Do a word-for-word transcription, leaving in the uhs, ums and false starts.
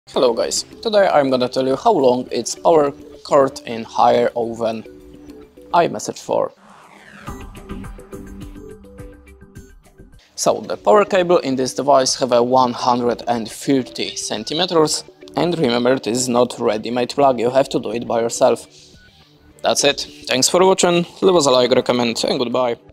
Hello guys, today I'm gonna tell you how long its power cord in higher oven iMessage for. So the power cable in this device have a one hundred thirty centimeters, and remember, this is not ready-made plug, you have to do it by yourself. That's it, thanks for watching, leave us a like, recommend and goodbye.